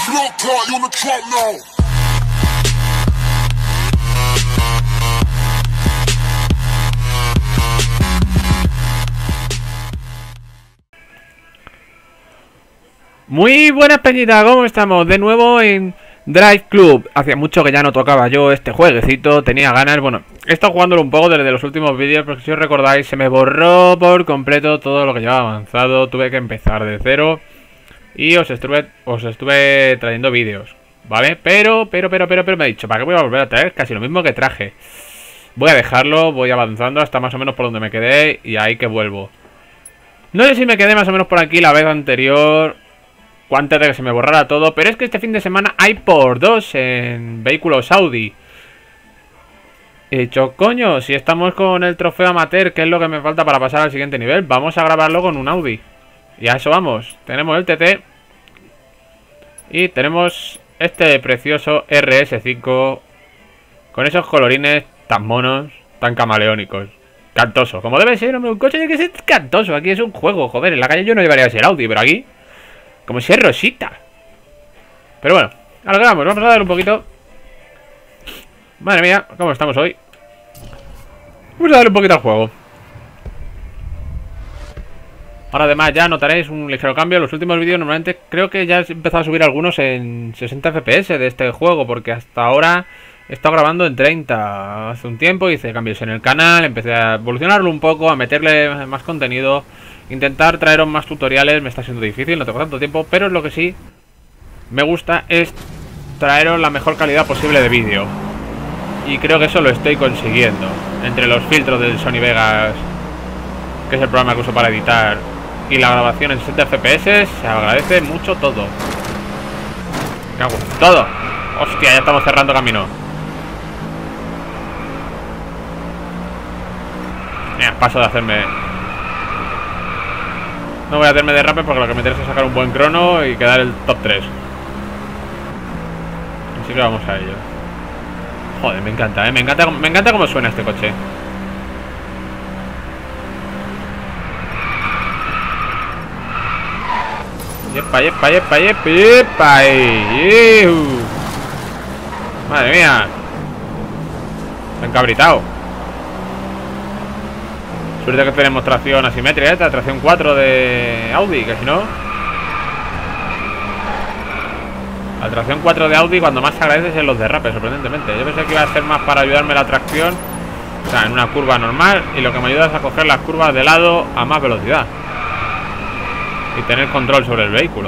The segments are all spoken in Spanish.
Muy buenas peñitas, ¿cómo estamos? De nuevo en Drive Club. Hacía mucho que ya no tocaba yo este jueguecito, tenía ganas. Bueno, he estado jugándolo un poco desde los últimos vídeos, porque si os recordáis se me borró por completo todo lo que llevaba avanzado. Tuve que empezar de cero y os estuve trayendo vídeos, ¿vale? Pero me he dicho, ¿para qué voy a volver a traer casi lo mismo que traje? Voy a dejarlo, voy avanzando hasta más o menos por donde me quedé y ahí que vuelvo. No sé si me quedé más o menos por aquí la vez anterior, antes de que se me borrara todo, pero es que este fin de semana hay por dos en vehículos Audi. He dicho, coño, si estamos con el trofeo amateur, que es lo que me falta para pasar al siguiente nivel, vamos a grabarlo con un Audi. Y a eso vamos. Tenemos el TT y tenemos este precioso RS5 con esos colorines tan monos, tan camaleónicos. Cantoso, como debe ser, hombre, un coche tiene que ser cantoso. Aquí es un juego, joder, en la calle yo no llevaría ese Audi, pero aquí como si es rosita. Pero bueno, ahora vamos a dar un poquito. Madre mía, ¿cómo estamos hoy? Vamos a darle un poquito al juego. Ahora además ya notaréis un ligero cambio. En los últimos vídeos normalmente creo que ya he empezado a subir algunos en 60 FPS de este juego, porque hasta ahora he estado grabando en 30. Hace un tiempo hice cambios en el canal, empecé a evolucionarlo un poco, a meterle más contenido. Intentar traeros más tutoriales me está siendo difícil, no tengo tanto tiempo, pero lo que sí me gusta es traeros la mejor calidad posible de vídeo. Y creo que eso lo estoy consiguiendo. Entre los filtros del Sony Vegas, que es el programa que uso para editar, y la grabación en 60 FPS, se agradece mucho todo. Me cago en todo. Hostia, ya estamos cerrando camino. Mira, paso de hacerme... No voy a hacerme derrape porque lo que me interesa es sacar un buen crono y quedar el top 3. Así que vamos a ello. Joder, me encanta, me encanta cómo suena este coche. Yepa. Madre mía. Me he encabritado. Suerte que tenemos tracción asimétrica, esta tracción 4 de Audi, que si no... La tracción 4 de Audi cuando más se agradece es en los derrapes, sorprendentemente. Yo pensé que iba a ser más para ayudarme la tracción, o sea, en una curva normal, y lo que me ayuda es a coger las curvas de lado a más velocidad y tener control sobre el vehículo.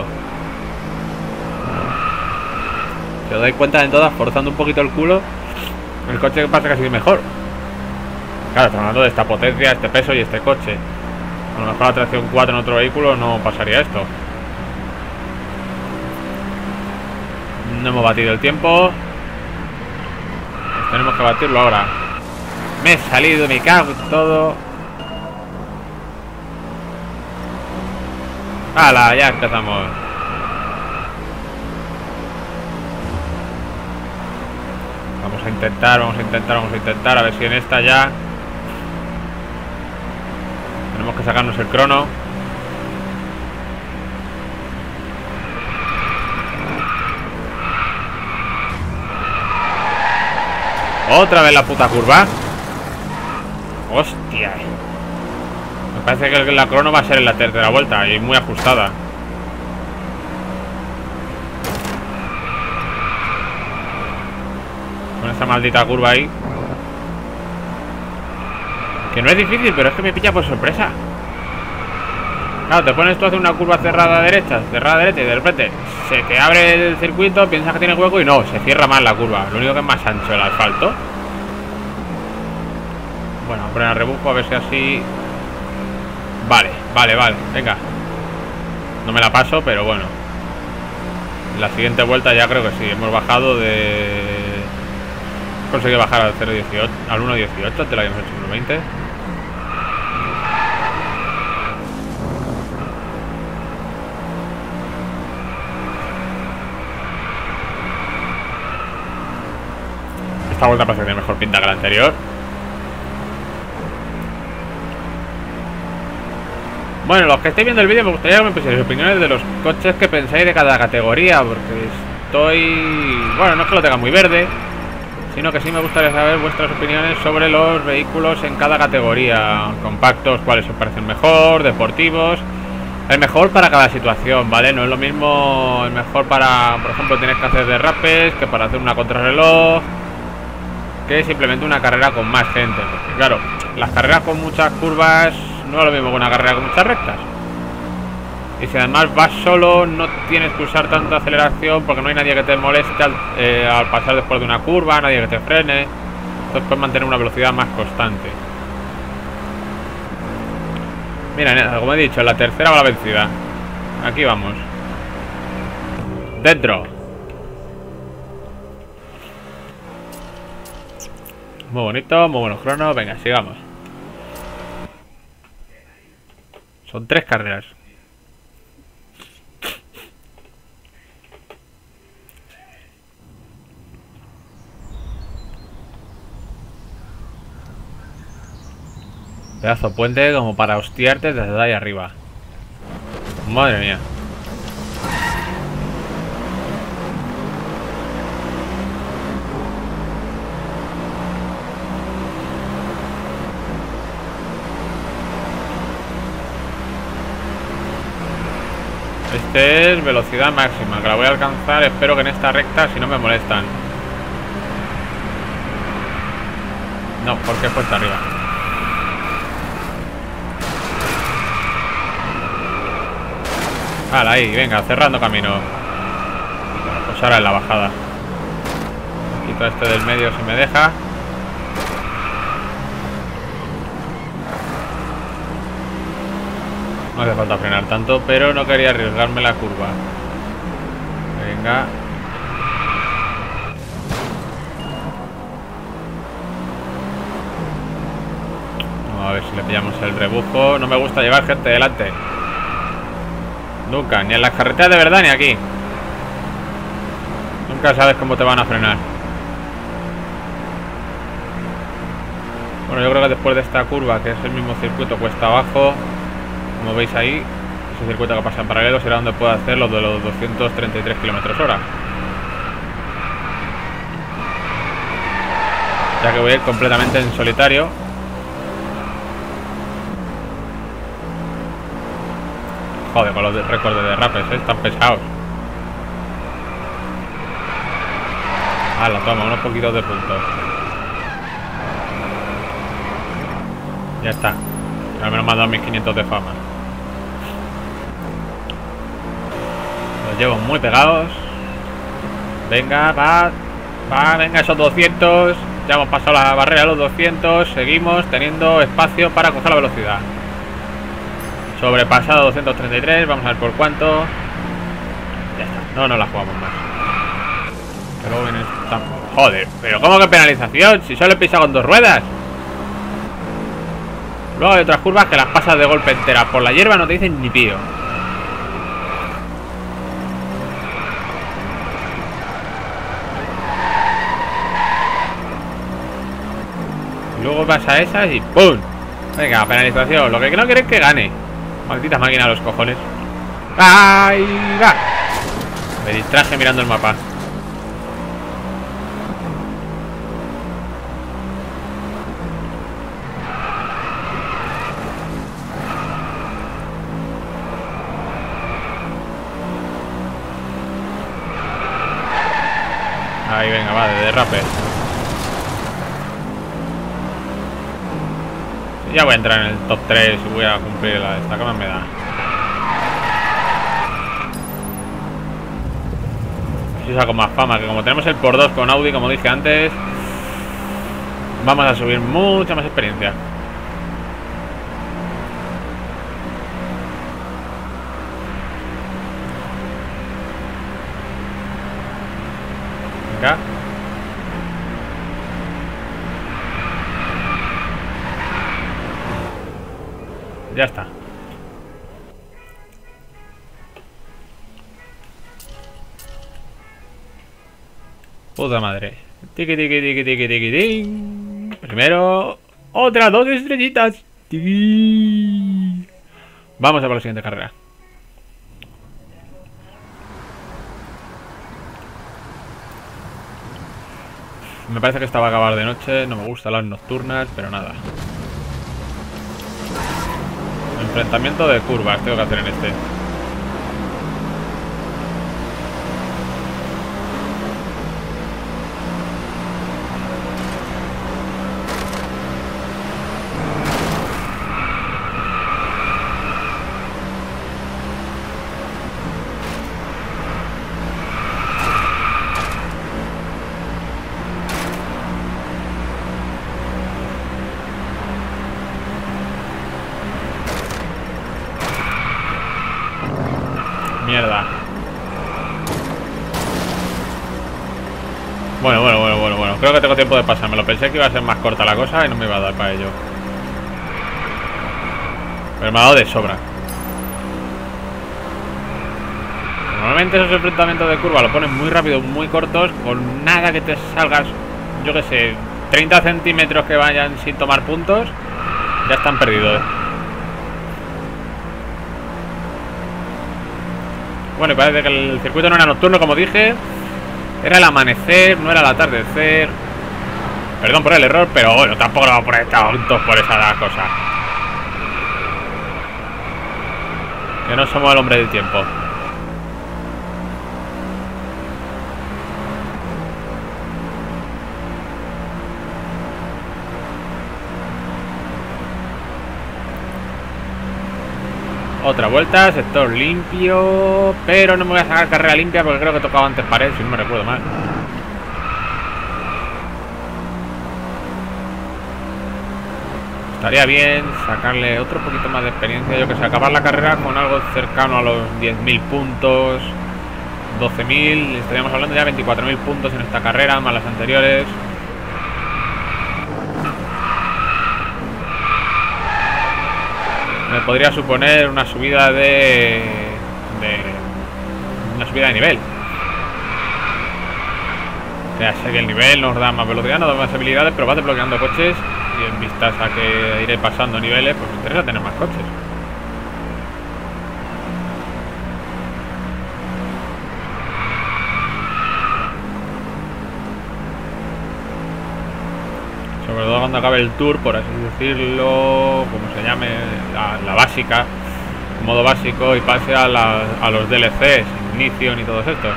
Si os dais cuenta, en todas, forzando un poquito el culo, el coche pasa casi mejor. Claro, estamos hablando de esta potencia, este peso y este coche. A lo mejor la tracción 4 en otro vehículo no pasaría esto. No hemos batido el tiempo. Tenemos que batirlo ahora. Me he salido, me cago en todo. ¡Hala! Ya empezamos. Vamos a intentar. A ver si en esta ya... Tenemos que sacarnos el crono. Otra vez la puta curva. Hostia. Me parece que la crono va a ser en la tercera vuelta y muy ajustada. Con esa maldita curva ahí. Que no es difícil, pero es que me pilla por sorpresa. Claro, te pones tú a hacer una curva cerrada a derecha y de repente se te abre el circuito, piensas que tiene hueco y no, se cierra más la curva. Lo único que es más ancho el asfalto. Bueno, voy a poner a rebufo a ver si así... Vale, venga. No me la paso, pero bueno. En la siguiente vuelta ya creo que sí. Hemos bajado de... Conseguí bajar al 0.18, al 1.18, te lo habíamos hecho 1.20. Esta vuelta parece que tiene mejor pinta que la anterior. Bueno, los que estéis viendo el vídeo, me gustaría que me pusierais opiniones de los coches que pensáis de cada categoría, porque estoy... Bueno, no es que lo tenga muy verde, sino que sí me gustaría saber vuestras opiniones sobre los vehículos en cada categoría. Compactos, cuáles os parecen mejor, deportivos... El mejor para cada situación, ¿vale? No es lo mismo el mejor para, por ejemplo, tienes que hacer derrapes, que para hacer una contrarreloj, que simplemente una carrera con más gente. Porque claro, las carreras con muchas curvas no es lo mismo que una carrera con muchas rectas. Y si además vas solo, no tienes que usar tanta aceleración porque no hay nadie que te moleste al pasar después de una curva, nadie que te frene. Entonces puedes mantener una velocidad más constante. Mira, como he dicho, en la tercera va la vencida. Aquí vamos. Dentro. Muy bonito, muy buenos cronos. Venga, sigamos. Son 3 carreras. Pedazo puente como para hostiarte desde ahí arriba. Madre mía. Este es velocidad máxima, que la voy a alcanzar, espero que en esta recta, si no me molestan. No, porque es puesta arriba. Vale, ahí, venga, cerrando camino. Pues ahora en la bajada. Quito este del medio si me deja. No hace falta frenar tanto, pero no quería arriesgarme la curva. Venga. Vamos a ver si le pillamos el rebufo. No me gusta llevar gente delante. Nunca, ni en las carreteras de verdad ni aquí. Nunca sabes cómo te van a frenar. Bueno, yo creo que después de esta curva, que es el mismo circuito cuesta abajo, como veis ahí, ese circuito que pasa en paralelo será donde puedo hacer los de los 233 km/h. Ya que voy a ir completamente en solitario. Joder, con los récords de derrapes, están pesados. Toma, unos poquitos de puntos. Ya está. Al menos me han dado 1500 de fama. Los llevo muy pegados. Venga, va, venga, esos 200. Ya hemos pasado la barrera de los 200. Seguimos teniendo espacio para coger la velocidad. Sobrepasado 233, vamos a ver por cuánto. Ya está, no nos la jugamos más. Pero luego viene esta... Joder, pero ¿cómo que penalización? Si solo he pisado con 2 ruedas. Luego hay otras curvas que las pasas de golpe enteras por la hierba, no te dicen ni pío. Y luego vas a esas y ¡pum! Venga, penalización. Lo que no quiero es que gane. Maldita máquina de los cojones. ¡Ahí va! Me distraje mirando el mapa. Ahí, venga, va, de derrape. Ya voy a entrar en el top 3 y voy a cumplir esta que más me da. Si saco más fama, que como tenemos el por 2 con Audi, como dije antes, vamos a subir mucha más experiencia. Venga. Ya está. Puta madre. Tiki tiki tiki tiki tiki ting. Primero, otras 2 estrellitas. Tiki. Vamos a por la siguiente carrera. Me parece que esta va a acabar de noche. No me gustan las nocturnas, pero nada. Enfrentamiento de curvas tengo que hacer en este. Mierda. Bueno. Creo que tengo tiempo de pasármelo. Pensé que iba a ser más corta la cosa y no me iba a dar para ello. Pero me ha dado de sobra. Normalmente esos enfrentamientos de curva lo ponen muy rápido, muy cortos, con nada que te salgas, yo que sé, 30 centímetros que vayan sin tomar puntos, ya están perdidos. Bueno, y parece que el circuito no era nocturno, como dije. Era el amanecer, no era el atardecer. Perdón por el error, pero bueno, tampoco lo vamos a poner tantos por esa cosa. Que no somos el hombre del tiempo. Otra vuelta, sector limpio. Pero no me voy a sacar carrera limpia porque creo que he tocado antes pared, si no me recuerdo mal. Estaría bien sacarle otro poquito más de experiencia. Yo que sé, acabar la carrera con algo cercano a los 10.000 puntos, 12.000. Estaríamos hablando ya de 24.000 puntos en esta carrera, más las anteriores. Me podría suponer una subida de nivel. Ya sé que el nivel nos da más velocidad, nos da más habilidades, pero vas desbloqueando coches y en vistas a que iré pasando niveles, pues me interesa tener más coches. Sobre todo cuando acabe el tour, por así decirlo, como se llame, la básica, modo básico, y pase a los DLCs, Ignition y todos estos.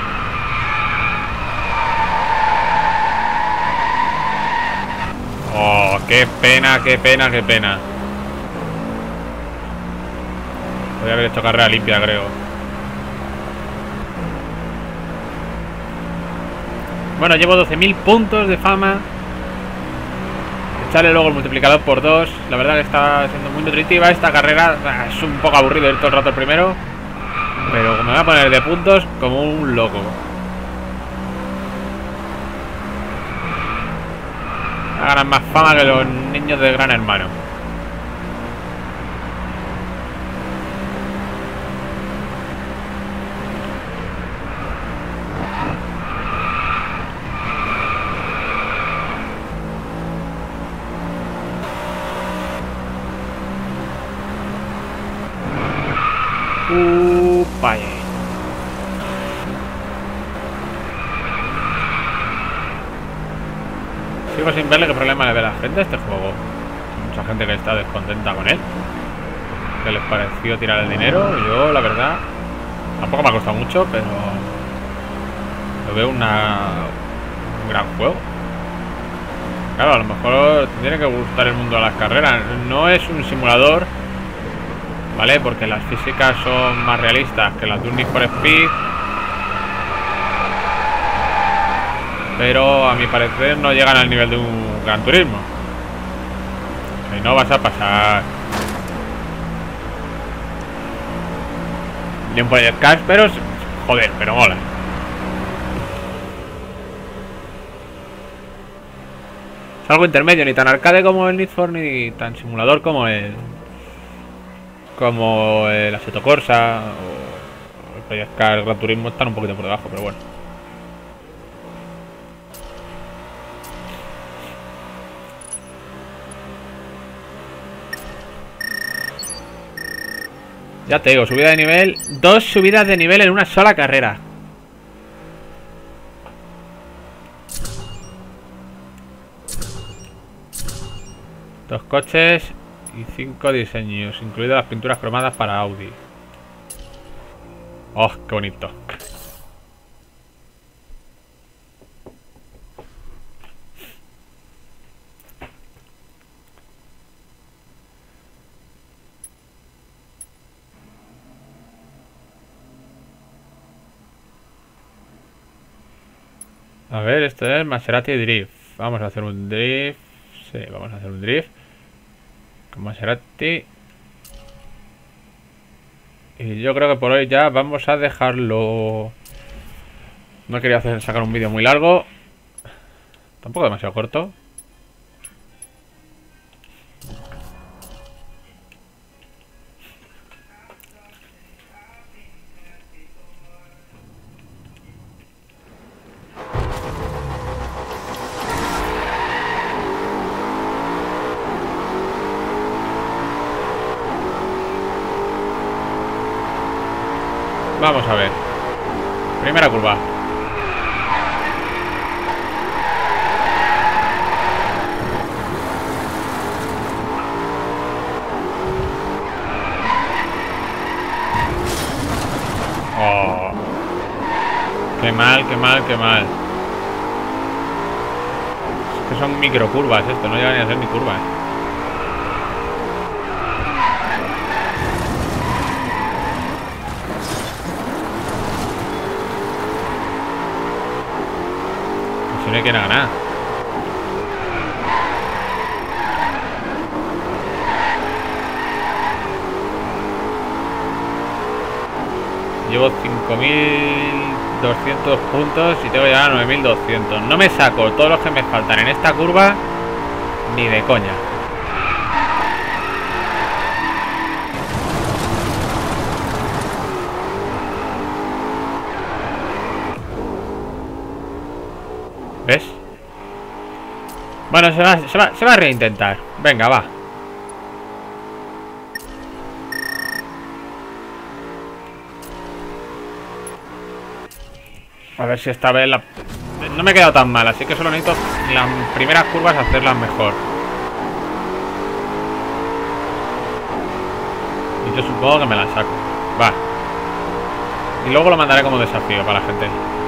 Oh, qué pena. Podría haber hecho carrera limpia, creo. Bueno, llevo 12.000 puntos de fama. Echarle luego el multiplicador por 2. La verdad que está siendo muy nutritiva esta carrera. Es un poco aburrido ir todo el rato el primero, pero me voy a poner de puntos como un loco. Ganan más fama que los niños de Gran Hermano. Vaya. Sigo sin verle qué problema le ve la gente a este juego. Mucha gente que está descontenta con él. ¿Qué les pareció tirar el dinero? Yo, la verdad, tampoco me ha costado mucho, pero lo veo un gran juego. Claro, a lo mejor te tiene que gustar el mundo de las carreras. No es un simulador, ¿vale? Porque las físicas son más realistas que las de un Need for Speed. Pero a mi parecer no llegan al nivel de un Gran Turismo. Y no vas a pasar ni un Project Cars, pero joder, pero mola. Es algo intermedio, ni tan arcade como el Need for, ni tan simulador como el Assetto Corsa o el Project Cars. Gran Turismo están un poquito por debajo, pero bueno. Ya te digo, subida de nivel. 2 subidas de nivel en una sola carrera. Dos coches y 5 diseños, incluidas las pinturas cromadas para Audi. Oh, qué bonito. A ver, esto es Maserati Drift. Vamos a hacer un drift. Sí, vamos a hacer un drift con Maserati. Y yo creo que por hoy ya vamos a dejarlo. No quería sacar un vídeo muy largo. Tampoco demasiado corto. Vamos a ver. Primera curva. Oh. Qué mal, qué mal, qué mal. Es que son microcurvas esto, no llegan ni a ser ni curvas. Si no hay quien ganar. Llevo 5.200 puntos y tengo que llegar a 9.200. No me saco todos los que me faltan en esta curva ni de coña. ¿Ves? Bueno, se va a reintentar. Venga, va. A ver si esta vez la... No me he quedado tan mal, así que solo necesito las primeras curvas hacerlas mejor. Y yo supongo que me las saco. Va. Y luego lo mandaré como desafío para la gente.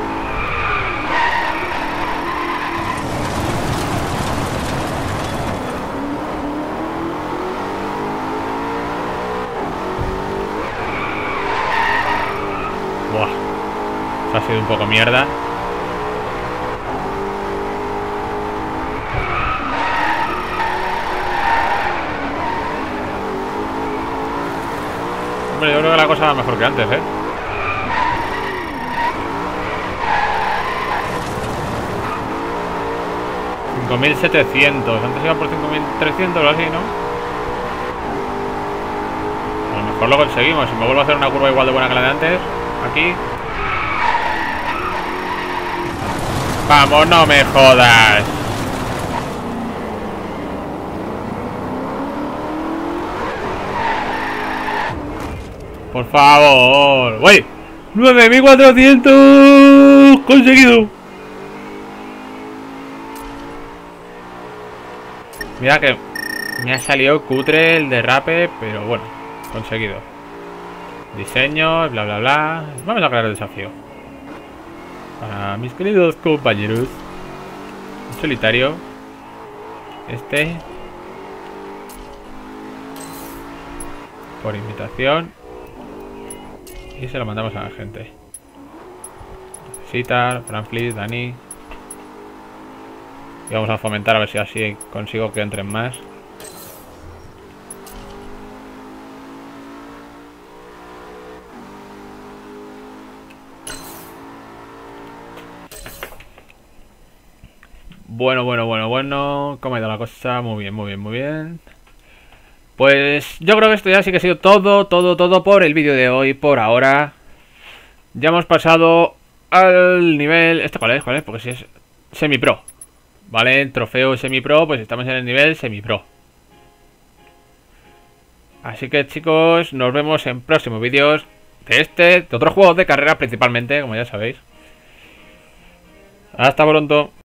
Buah. Ha sido un poco mierda. Hombre, yo creo que la cosa va mejor que antes, ¿eh? $5.700. Antes iba por 5.300 o así, ¿no? A lo mejor lo conseguimos. Si me vuelvo a hacer una curva igual de buena que la de antes. Aquí. Vamos, no me jodas. Por favor. ¡Uy! 9.400 conseguido. Mira que me ha salido cutre el derrape, pero bueno, conseguido. Diseños, bla bla bla. Vamos a crear el desafío para mis queridos compañeros. En solitario. Este. Por invitación. Y se lo mandamos a la gente. Citar, Franflis, Dani. Y vamos a fomentar a ver si así consigo que entren más. Bueno. ¿Cómo ha ido la cosa? Muy bien. Pues yo creo que esto ya sí que ha sido todo por el vídeo de hoy, por ahora. Ya hemos pasado al nivel... ¿Este cuál es? Porque si es semi-pro. ¿Vale? Trofeo semi-pro, pues estamos en el nivel semi-pro. Así que chicos, nos vemos en próximos vídeos de otros juegos de carrera principalmente, como ya sabéis. Hasta pronto.